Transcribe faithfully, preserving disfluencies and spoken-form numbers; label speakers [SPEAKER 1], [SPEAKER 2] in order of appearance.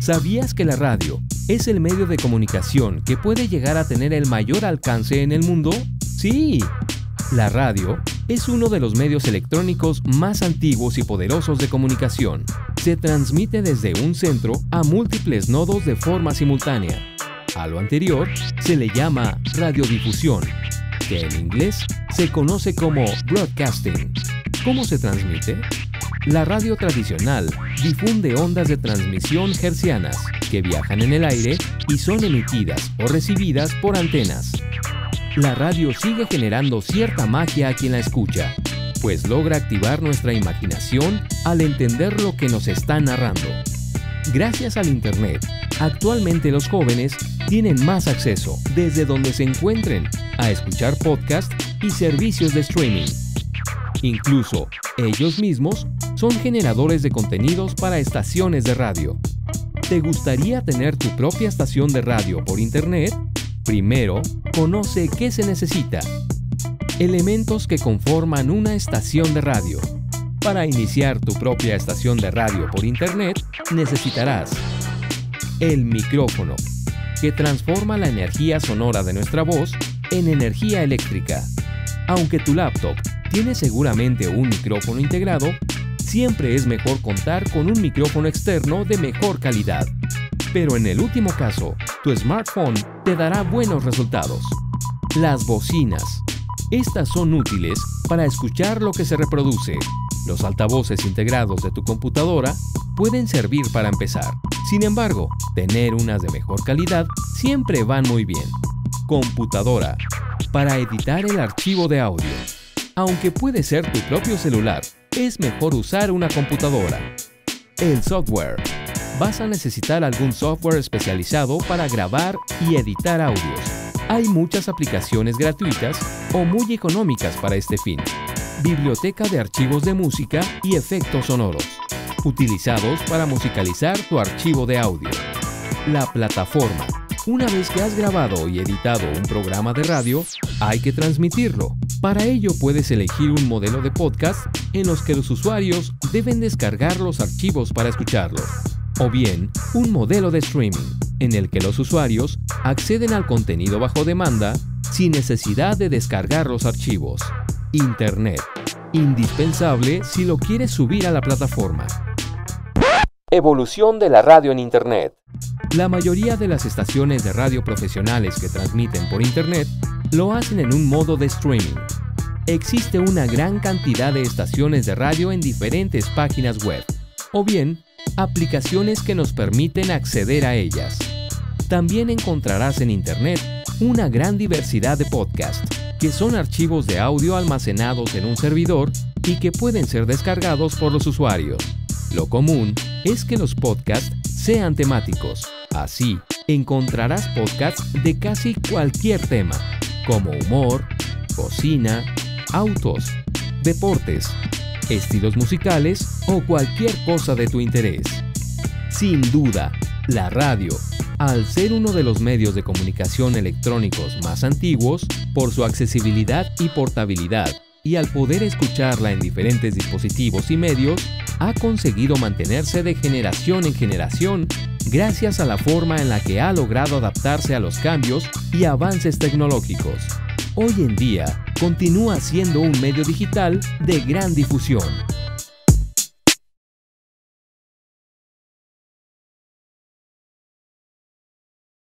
[SPEAKER 1] ¿Sabías que la radio es el medio de comunicación que puede llegar a tener el mayor alcance en el mundo? Sí. La radio es uno de los medios electrónicos más antiguos y poderosos de comunicación. Se transmite desde un centro a múltiples nodos de forma simultánea. A lo anterior se le llama radiodifusión, que en inglés se conoce como broadcasting. ¿Cómo se transmite? La radio tradicional difunde ondas de transmisión hertzianas que viajan en el aire y son emitidas o recibidas por antenas. La radio sigue generando cierta magia a quien la escucha, pues logra activar nuestra imaginación al entender lo que nos está narrando. Gracias al Internet, actualmente los jóvenes tienen más acceso, desde donde se encuentren, a escuchar podcasts y servicios de streaming. Incluso, ellos mismos son generadores de contenidos para estaciones de radio. ¿Te gustaría tener tu propia estación de radio por Internet? Primero, conoce qué se necesita. Elementos que conforman una estación de radio. Para iniciar tu propia estación de radio por Internet, necesitarás el micrófono, que transforma la energía sonora de nuestra voz en energía eléctrica. Aunque tu laptop tiene seguramente un micrófono integrado, siempre es mejor contar con un micrófono externo de mejor calidad. Pero en el último caso, tu smartphone te dará buenos resultados. Las bocinas. Estas son útiles para escuchar lo que se reproduce. Los altavoces integrados de tu computadora pueden servir para empezar. Sin embargo, tener unas de mejor calidad siempre van muy bien. Computadora. Para editar el archivo de audio. Aunque puede ser tu propio celular, es mejor usar una computadora. El software. Vas a necesitar algún software especializado para grabar y editar audios. Hay muchas aplicaciones gratuitas o muy económicas para este fin. Biblioteca de archivos de música y efectos sonoros, utilizados para musicalizar tu archivo de audio. La plataforma. Una vez que has grabado y editado un programa de radio, hay que transmitirlo. Para ello puedes elegir un modelo de podcast en los que los usuarios deben descargar los archivos para escucharlos. O bien, un modelo de streaming, en el que los usuarios acceden al contenido bajo demanda sin necesidad de descargar los archivos. Internet. Indispensable si lo quieres subir a la plataforma. Evolución de la radio en Internet. La mayoría de las estaciones de radio profesionales que transmiten por Internet lo hacen en un modo de streaming. Existe una gran cantidad de estaciones de radio en diferentes páginas web, o bien, aplicaciones que nos permiten acceder a ellas. También encontrarás en Internet una gran diversidad de podcasts, que son archivos de audio almacenados en un servidor y que pueden ser descargados por los usuarios. Lo común es que los podcasts sean temáticos. Así, encontrarás podcasts de casi cualquier tema, como humor, cocina, autos, deportes, estilos musicales o cualquier cosa de tu interés. Sin duda, la radio, al ser uno de los medios de comunicación electrónicos más antiguos, por su accesibilidad y portabilidad, y al poder escucharla en diferentes dispositivos y medios, ha conseguido mantenerse de generación en generación gracias a la forma en la que ha logrado adaptarse a los cambios y avances tecnológicos. Hoy en día, continúa siendo un medio digital de gran difusión,